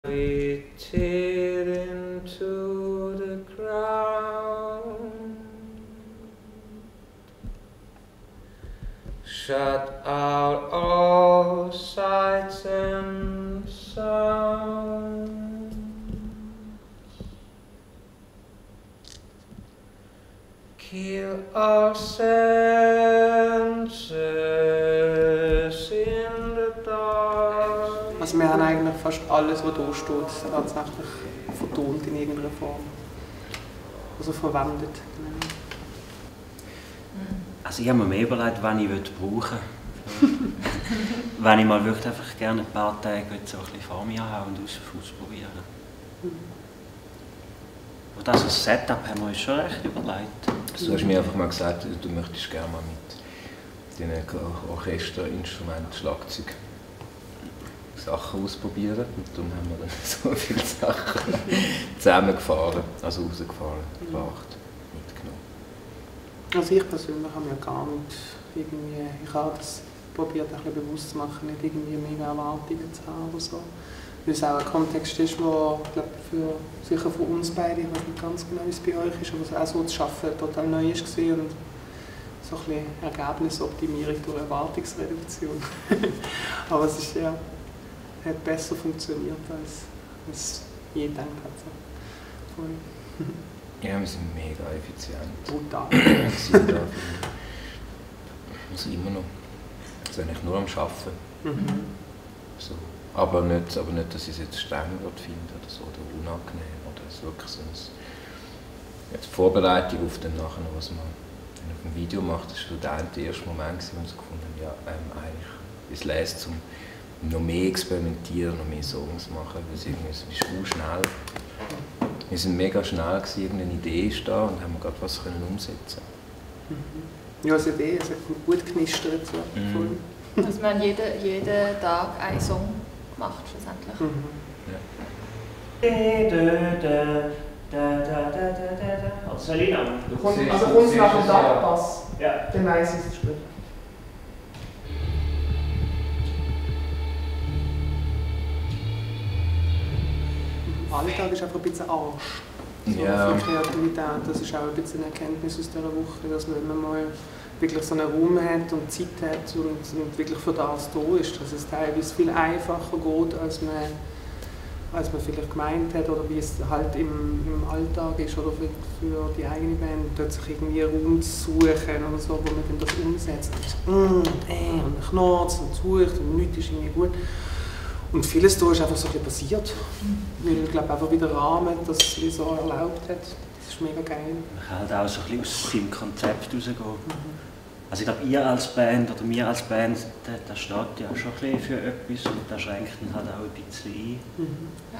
We tear into the ground, shut out all sights and sounds, kill our senses in the dark. Also wir haben eigentlich fast alles, was hier steht, tatsächlich vertont in irgendeiner Form. Also verwendet. Genau. Also ich habe mir mehr überlegt, wann ich brauchen will. Wenn ich mal wirklich einfach gerne ein paar Tage so ein bisschen vor mir haben und ausprobieren. Und das als Setup haben wir uns schon recht überlegt. Also du hast mir einfach mal gesagt, du möchtest gerne mal mit den Orchesterinstrumenten, Schlagzeug, Sachen ausprobieren. Und darum haben wir dann so viele Sachen zusammengefahren, also rausgefahren, gebracht, mitgenommen. Also ich persönlich habe mir gar nicht irgendwie, ich habe das probiert ein bisschen bewusst zu machen, nicht irgendwie mega Erwartungen zu haben oder so. Weil es auch ein Kontext ist, der, glaube für sicher für uns beide, ich weiß nicht ganz genau, wie es bei euch ist, aber auch so zu arbeiten total neu ist und so ein bisschen Ergebnisoptimierung durch Erwartungsreduktion. Aber es ist ja, hat besser funktioniert, als je gedacht hat. So. Ja, wir sind mega effizient. Brutal. Also immer noch. Also eigentlich nur am Arbeiten. So. Aber nicht, dass ich es jetzt streng finde oder so, oder unangenehm. Oder es ist wirklich so die Vorbereitung auf den nachher, was man auf dem Video macht, das war der erste Moment, wo wir gefunden haben, ja, eigentlich ist es zum noch mehr experimentieren, noch mehr Songs machen, weil es irgendwie so schnell. Wir waren mega schnell, irgendeine Idee ist da und haben gerade was umsetzen. Ja, es hat gut knistert. So. Also wir haben jeden Tag einen Song gemacht, schlussendlich. Also soll ich noch? Also kommt es nach dem Dachpass? Ja. Dann weiss ich es später. Alltag ist einfach ein bisschen Arsch. So Ja. für Kreativität. Das ist auch ein bisschen eine Erkenntnis aus dieser Woche, dass man, wenn man mal wirklich so einen Raum hat und Zeit hat und wirklich für das da ist, dass es teilweise viel einfacher geht, als man vielleicht gemeint hat oder wie es halt im Alltag ist oder für die eigene Band, dort sich irgendwie einen Raum zu suchen oder so, wo man dann das umsetzt und knarzt und sucht und nichts ist irgendwie gut. Und vieles da ist einfach so ein bisschen passiert, weil ich glaube einfach wieder Rahmen das so erlaubt hat. Das ist mega geil. Man kann halt auch so ein bisschen aus seinem Konzept rausgehen. Also ich glaube, ihr als Band oder wir als Band, das steht ja schon ein bisschen für etwas und das schränkt dann halt auch ein bisschen ein. Ja.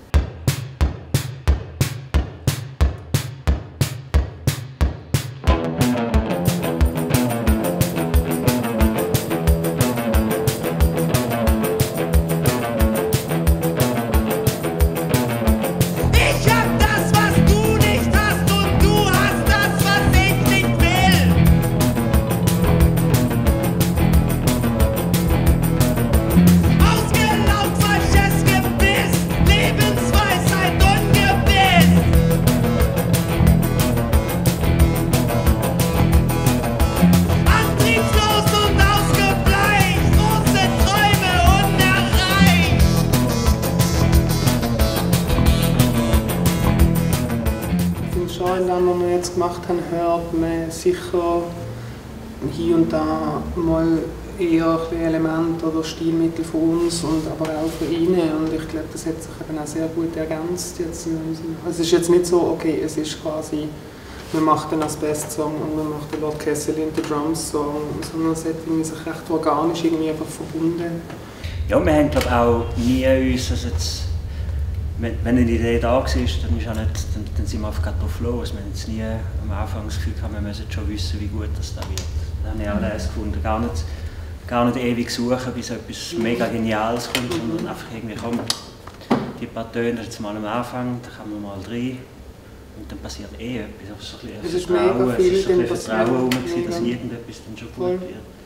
Was wir jetzt gemacht haben, hört man sicher hier und da mal eher Elemente oder Stilmittel von uns, aber auch von ihnen. Und ich glaube, das hat sich eben auch sehr gut ergänzt. Jetzt also es ist jetzt nicht so, okay, es ist quasi, man macht den Asbest-Song und man macht den Lord Kessel in den Drums-Song, sondern es hat sich recht organisch irgendwie einfach verbunden. Ja, wir haben glaube auch nie uns, also jetzt, wenn eine Idee da war, dann, ist auch nicht, dann sind wir einfach drauf los. Wir haben jetzt nie am Anfang das Gefühl gehabt, wir müssen schon wissen, wie gut das da wird. Da habe ich auch das gefunden. Gar nicht ewig suchen, bis etwas mega Geniales kommt, sondern einfach irgendwie, komm, die paar Töne jetzt mal am Anfang, da kann man mal rein und dann passiert etwas. So es ist mega viel Vertrauen, dass irgendetwas dann schon gut wird.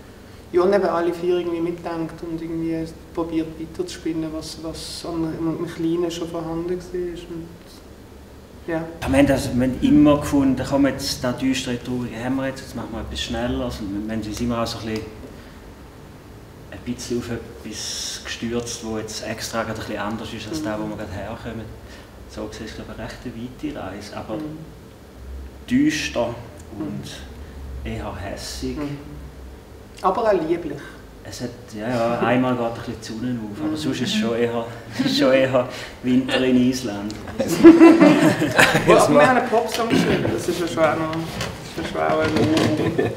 Ja, und eben alle vier irgendwie mitdenkt und irgendwie probiert weiterzuspinnen, was am Kleinen schon vorhanden war. Und, ja. Wir haben immer gefunden, komm jetzt, den düsteren Traurigen haben wir jetzt machen wir etwas schneller. Also, wir haben uns immer auch so ein bisschen auf etwas gestürzt, das jetzt extra ein bisschen anders ist als das, wo wir gerade herkommen. So gesehen ist es, glaube ich, eine recht weite Reise, aber düster und eher hässig. Aber auch lieblich. Es hat, einmal geht ein bisschen die Sonne auf, aber sonst ist es schon eher Winter in Island. Aber wir haben einen Popsong geschrieben, das ist ja schon auch noch ein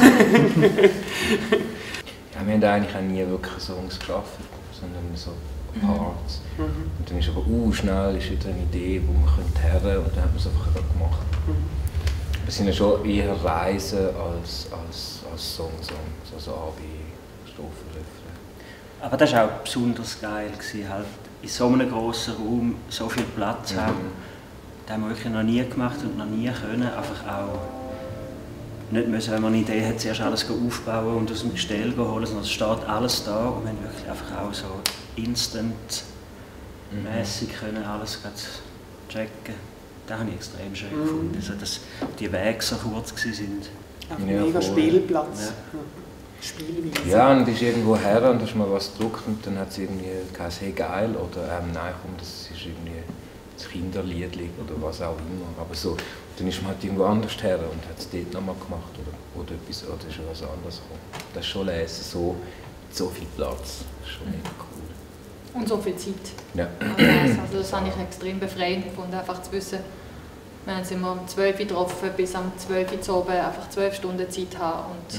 Ja, wir haben eigentlich auch nie wirklich Songs geschaffen, sondern so Parts. Und dann ist aber schnell ist wieder eine Idee, wo man her und dann hat man es einfach gemacht. Wir sind ja schon eher Reisen als Song, also A, B, Strophen, Refrain. Aber das war auch besonders geil, halt in so einem grossen Raum so viel Platz haben. Das haben wir wirklich noch nie gemacht und noch nie können. Einfach auch nicht müssen, wenn man eine Idee hat, zuerst alles aufbauen und aus dem Gestell holen, sondern es steht alles da und wir haben wirklich einfach auch so instant-mässig können alles checken. Das habe ich extrem schön gefunden, also, dass die Wege so kurz waren. Ein mega Spielplatz. Ja. Spielweise. Ja, und ist irgendwo her und hast mal was gedruckt und dann hat es irgendwie geheißen, hey geil, oder nein komm, das ist irgendwie ein Kinderlied oder was auch immer. Aber so, dann ist man halt irgendwo anders her und hat es dort nochmal gemacht oder etwas, oder ist was anderes gekommen. Das ist schon lesen, so viel Platz, das ist schon mega cool. Und so viel Zeit. Ja. Also das habe ich extrem befreiend gefunden, einfach zu wissen, wir haben uns immer um 12 Uhr getroffen, bis am 12 Uhr zu oben einfach 12 Stunden Zeit haben. Und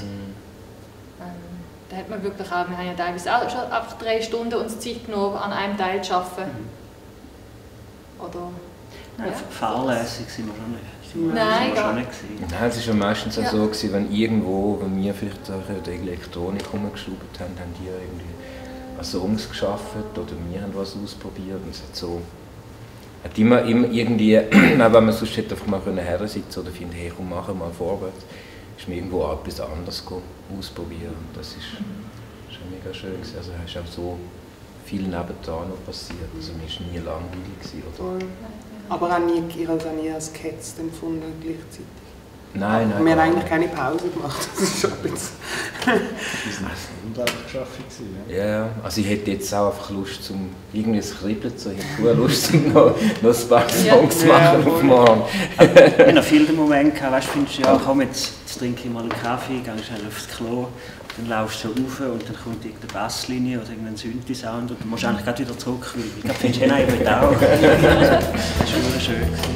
da hat man wirklich auch, wir haben ja teilweise auch schon einfach 3 Stunden uns Zeit genommen, an einem Teil zu arbeiten. Oder, fahrlässig sind wir schon nicht. Nein, gar nicht. Nein, es war ja meistens auch so, wenn wir vielleicht die Elektronik rumgeschraubt haben, haben die irgendwie Songs geschaffen oder wir haben was ausprobiert und es hat immer irgendwie, wenn man sonst hätte einfach mal her sitzen oder finden, hey komm, machen mal vorwärts, ist mir irgendwo etwas anderes ausprobieren und das ist schon mega schön gewesen. Also es ist auch so viel nebenan noch passiert, also mir war nie langweilig oder? Aber auch ihr habt auch nie als Cats empfunden gleichzeitig? Nein. Wir haben eigentlich keine Pause gemacht, das ist schon ein bisschen... Das war unglaublich geschaffen. Ja, also ich hätte jetzt auch einfach Lust zum irgendwie es kribbelt so, ich hätte Lust noch ein paar Songs zu machen auf morgen. Ich habe noch viele Momente gehabt, weißt du, findest ja, komm jetzt trinke ich mal einen Kaffee, gehe schnell aufs Klo, dann laufst du so rauf und dann kommt irgendeine Basslinie oder irgendein Synthi-Sound und dann musst du eigentlich gerade wieder zurück, weil ich glaube, findest du auch. Das war schön.